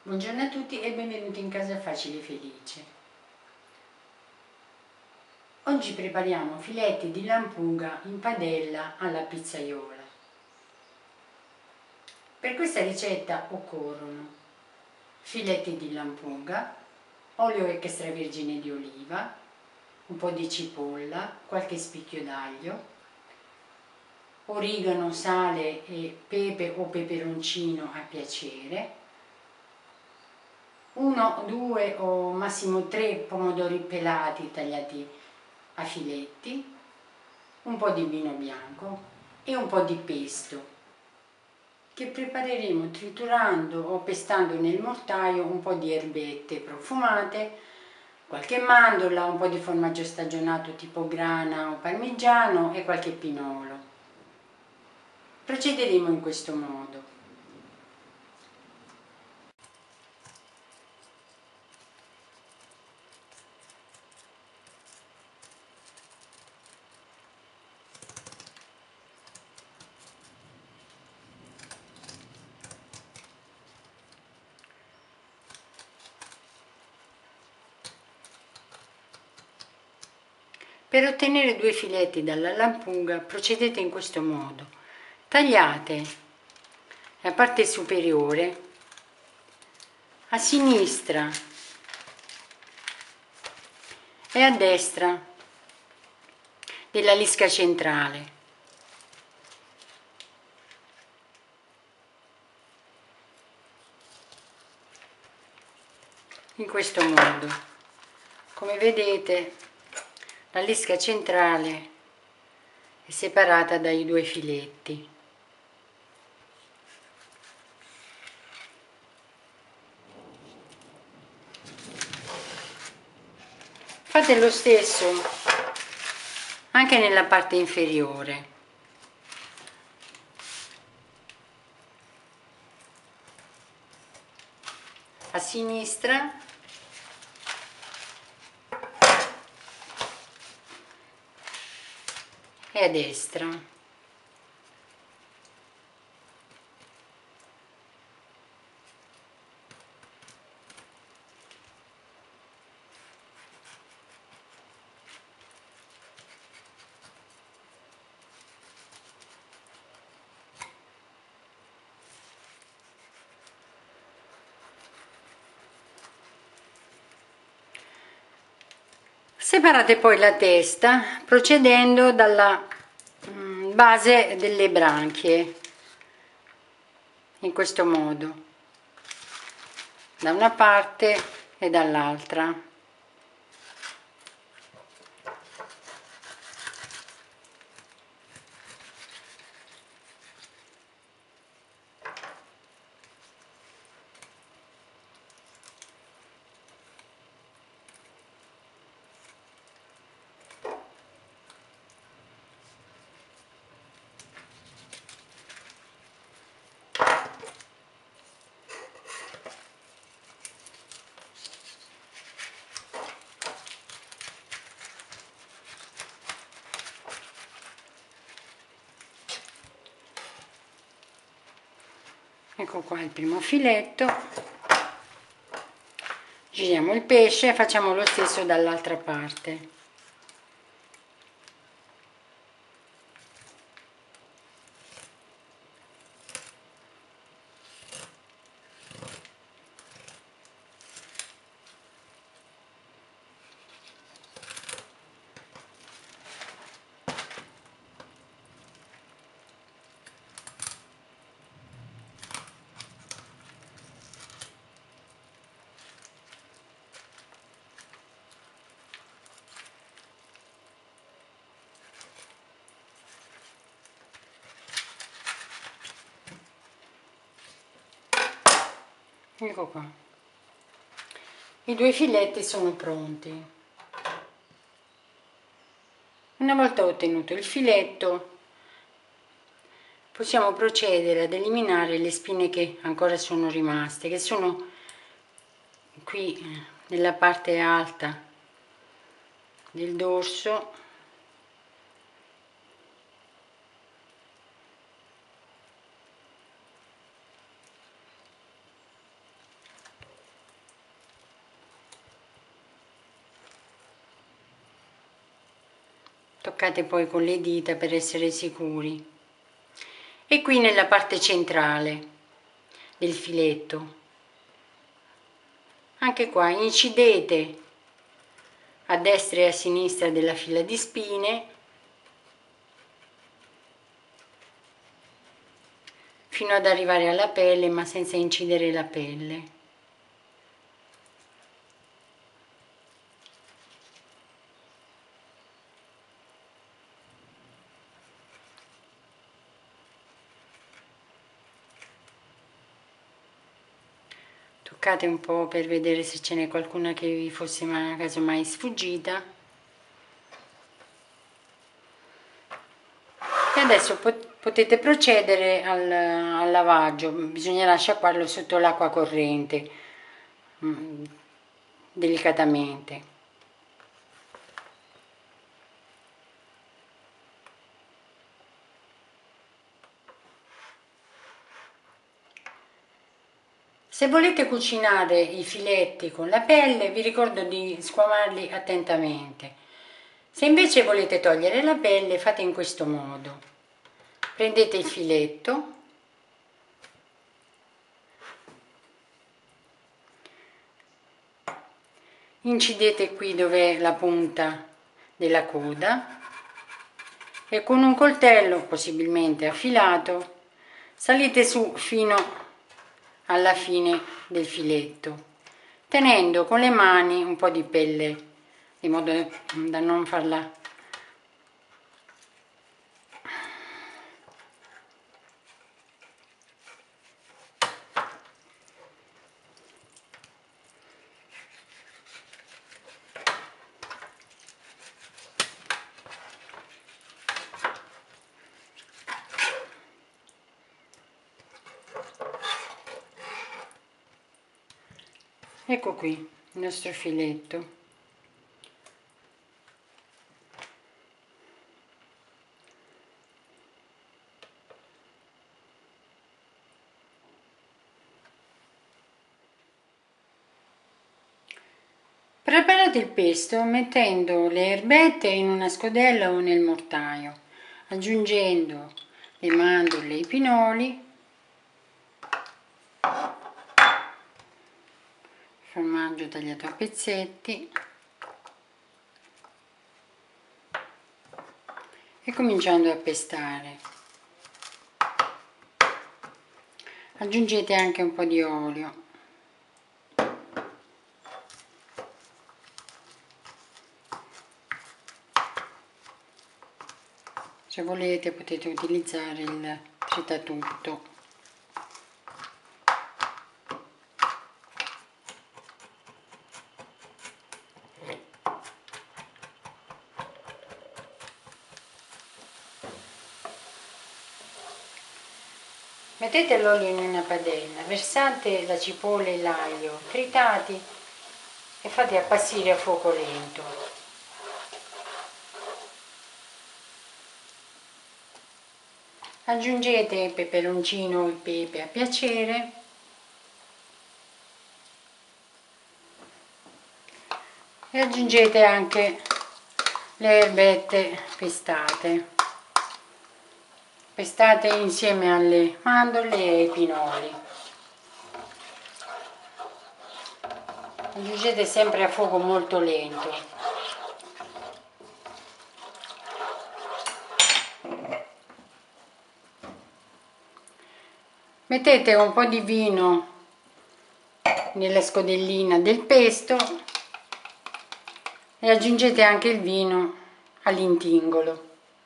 Buongiorno a tutti e benvenuti in Casa Facile e Felice. Oggi prepariamo filetti di lampunga in padella alla pizzaiola. Per questa ricetta occorrono filetti di lampunga, olio extravergine di oliva, un po' di cipolla, qualche spicchio d'aglio, origano, sale e pepe o peperoncino a piacere, 1, 2 o massimo 3 pomodori pelati tagliati a filetti, un po' di vino bianco e un po' di pesto che prepareremo triturando o pestando nel mortaio un po' di erbette profumate, qualche mandorla, un po' di formaggio stagionato tipo grana o parmigiano e qualche pinolo. Procederemo in questo modo. Per ottenere 2 filetti dalla lampunga procedete in questo modo. Tagliate la parte superiore a sinistra e a destra della lisca centrale. In questo modo, come vedete, la lisca centrale è separata dai 2 filetti. Fate lo stesso anche nella parte inferiore. A sinistra e a destra. Separate poi la testa procedendo dalla base delle branchie, in questo modo, da una parte e dall'altra. Ecco qua il primo filetto, giriamo il pesce e facciamo lo stesso dall'altra parte. Ecco qua, i 2 filetti sono pronti. Una volta ottenuto il filetto possiamo procedere ad eliminare le spine che ancora sono rimaste, che sono qui nella parte alta del dorso toccate poi con le dita per essere sicuri. E qui nella parte centrale del filetto, anche qua incidete a destra e a sinistra della fila di spine fino ad arrivare alla pelle, ma senza incidere la pelle. Toccate un po' per vedere se ce n'è qualcuna che vi fosse casomai sfuggita. E adesso potete procedere al lavaggio. Bisognerà sciacquarlo sotto l'acqua corrente, delicatamente. Se volete cucinare i filetti con la pelle, vi ricordo di squamarli attentamente. Se invece volete togliere la pelle, fate in questo modo. Prendete il filetto, incidete qui dove è la punta della coda e con un coltello, possibilmente affilato, salite su fino alla fine del filetto, tenendo con le mani un po' di pelle, in modo da non farla Ecco qui il nostro filetto. Preparate il pesto mettendo le erbette in una scodella o nel mortaio, aggiungendo le mandorle e i pinoli, formaggio tagliato a pezzetti e cominciando a pestare. Aggiungete anche un po' di olio. Se volete potete utilizzare il tritatutto. Mettete l'olio in una padella, versate la cipolla e l'aglio tritati e fate appassire a fuoco lento. Aggiungete il peperoncino o il pepe a piacere e aggiungete anche le erbette pestate. Pestate insieme alle mandorle e ai pinoli. Aggiungete sempre a fuoco molto lento. Mettete un po' di vino nella scodellina del pesto e aggiungete anche il vino all'intingolo.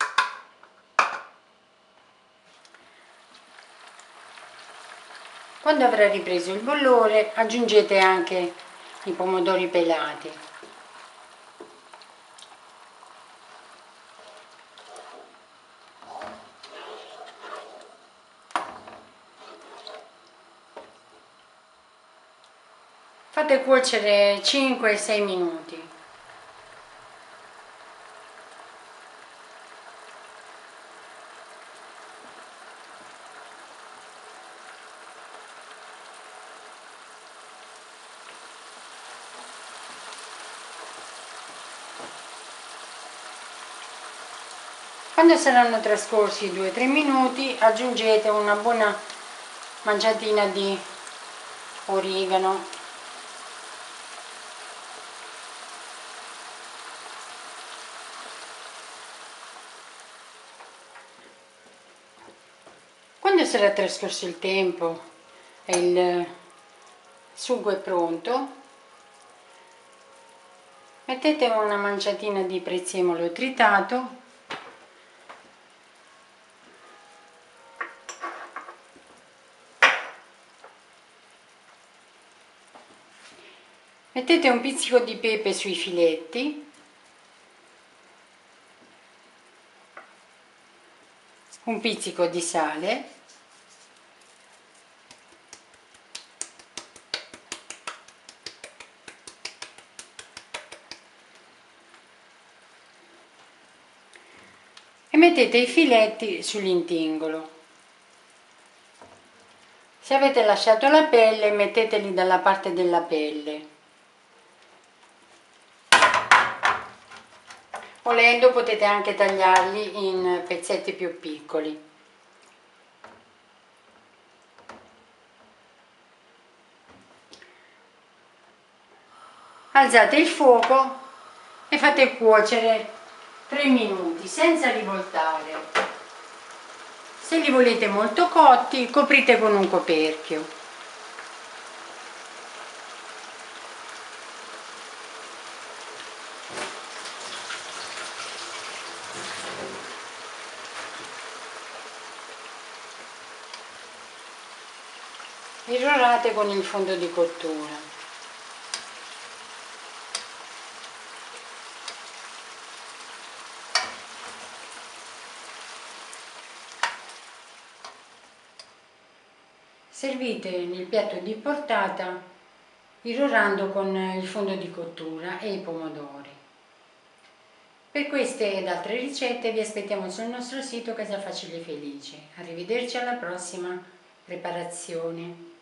Quando avrà ripreso il bollore aggiungete anche i pomodori pelati. Fate cuocere 5-6 minuti. Quando saranno trascorsi 2-3 minuti aggiungete una buona manciatina di origano. Quando sarà trascorso il tempo e il sugo è pronto, mettete una manciatina di prezzemolo tritato, mettete un pizzico di pepe sui filetti, un pizzico di sale, e mettete i filetti sull'intingolo. Se avete lasciato la pelle, metteteli dalla parte della pelle. Volendo potete anche tagliarli in pezzetti più piccoli. Alzate il fuoco e fate cuocere 3 minuti senza rivoltare. Se li volete molto cotti, coprite con un coperchio. Irrorate con il fondo di cottura. Servite nel piatto di portata irrorando con il fondo di cottura e i pomodori. Per queste ed altre ricette vi aspettiamo sul nostro sito Casa Facile Felice. Arrivederci alla prossima preparazione.